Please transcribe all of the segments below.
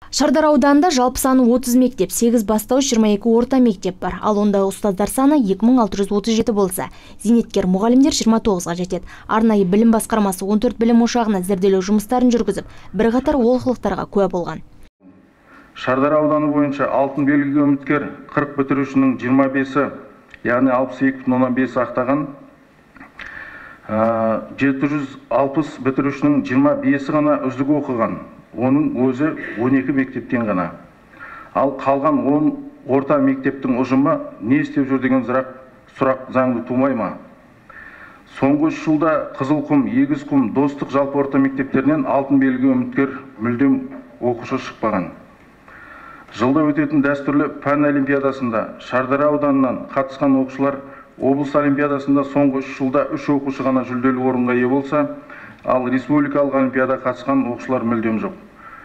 Шардар ауданында жалпы саны 30 мектеп, 8 бастауыш 22 орта мектеп бар. Ал ондағы ұстаздар саны 2637 болса, зейнеткер мұғалімдер 29-ға жетеді. Арнайы білім басқармасы 14 білім ошағына зерделеу жұмыстарын жүргізіп, бірқатар олқылықтарға куә болған. Шардар ауданы бойынша алтын белгіге үміткер 40 бітірушінің 25-і, яғни 62,5 ақтаған, 760 бітірушінің 25-і ғана үздік оқыған. Оның өзі 12 мектептен ғана. Ал қалған 10 орта мектептің ұжымы не істеп жүр деген сұрақ заңды тумай ма? Соңғы 3 жылда Қызылқұм, Егізқұм, Достық жалпы орта мектептерінен алтын белгіге үміткер мүлдем оқушы шықпаған. Жылда өтетін дәстүрлі пән олимпиадасында Шардар ауданынан қатысқан оқушылар облыс олимпиадасында соңғы 3 жылда 3 оқушы ғана жүлделі орынға ие болса, ал республикалық олимпиада қатысқан оқушылар мүлдем жоқ.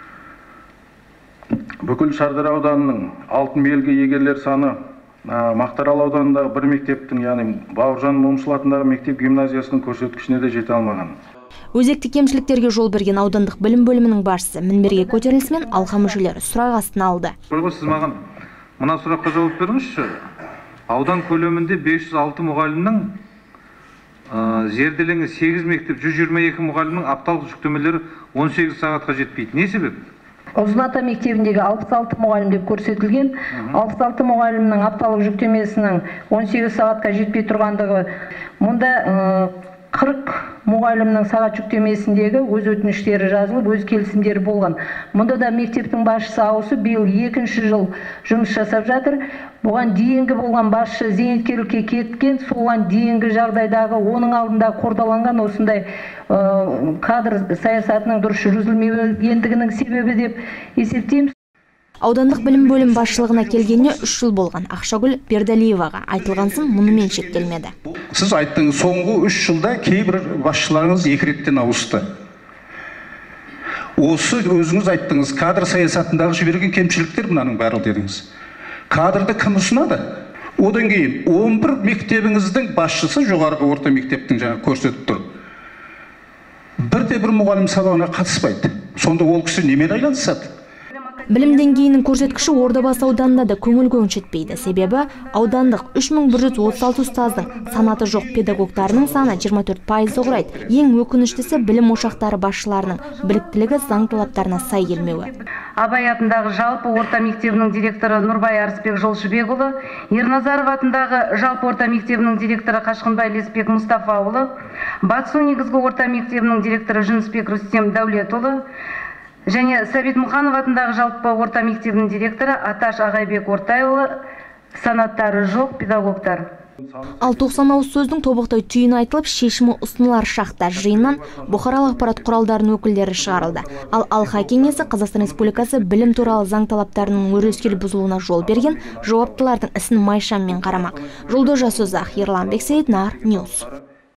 Бүкіл Шардар ауданының алтын белгі егерлер саны Мақтаарал ауданындағы бір мектептің, яғни Бауыржан Момышұлы атындағы мектеп гимназиясының көрсеткішіне де жете алмаған. Өзекті кемшіліктерге жол берген аудандық білім бөлімінің басшысы мінберге көтерілісімен алқа мүшелері сұрақ астына алды. Сіз маған мына сұраққа жауап беріңізші. Аудан көлемінде 506 мұғалімнің зерделеңі 8 мектеп, 122 мұғалімнің апталық жүктемелері 18 сағатқа жетпейді. Не себеп? Ұзыната мектебіндегі 66 мұғалім деп көрсетілген. 66 мұғалімнің апталық жүктемесінің 18 сағатқа жетпей тұрғандығы. Мұнда 40 мұғалімнің сағат жүктемесіндегі өз өтініштері жазылып, өз келісімдері болған. Мұнда да мектептің басшысы ауысып, биыл 2-ші жыл жұмыс жасап жатыр. Бұған дейінгі болған басшы зейнеткерлікке кеткен, соған дейінгі жағдайдағы оның алдында қордаланған осындай кадр саясатының дұрыс жүргізілмегендігінің себебі деп есептейміз. Аудандық білім бөлім басшылығына келгеніне 3 жыл болған Ақшагүл Бердалиеваға айтылған сын мұнымен шектелмеді. Сіз айттыңыз, соңғы 3 жылда кейбір басшыларыңыз 2 реттен ауысты. Осы өзіңіз айттыңыз, кадр саясатындағы жіберген кемшіліктер мынаның барлығы дедіңіз. Кадрды кім ұсынады? Одан кейін 11 мектебіңіздің басшысы жоғарғы орта мектептің жаңа көрсетіп тұр. Бірде-бір мұғалім сабағына қатыспайды. Сонда ол кісі немен айланысады? Білім деңгейінің көрсеткіші Ордабасы ауданында да көңіл көншітпейді. Себебі аудандық 3136 ұстаздың санаты жоқ педагогтарының саны 24% құрайды. Ең өкініштісі білім ошақтары басшыларының біліктілігі заң талаптарына сай келмеуі. Абай атындағы жалпы орта мектебінің директоры Нұрбай Арысбек Жолшыбекұлы, Ерназаров атындағы жалпы орта мектебінің директоры Қашқынбай Леспек Мұстафаұлы, Батысу негізгі орта мектебінің директоры Жүнісбек Рүстем Дәулетұлы, және Сәбит Мұханов атындағы жалпы орта мектебінің директоры Аташ Ағайбек Ортайұлы санаттары жоқ педагогтар. Ал 90 ауыз сөздің тобықтай түйін айтылып, шешімі ұсынылар шақта жиыннан бұқаралық ақпарат құралдарының өкілдері шығарылды. Ал Алқа кеңесі Қазақстан Республикасы білім туралы заң талаптарының өрескел бұзылуына жол берген жауаптылардың ісін майшаммен қарамақ. Жұлдыз Жасұзақ, Ерлан Бексейіт, Нар Ньюс.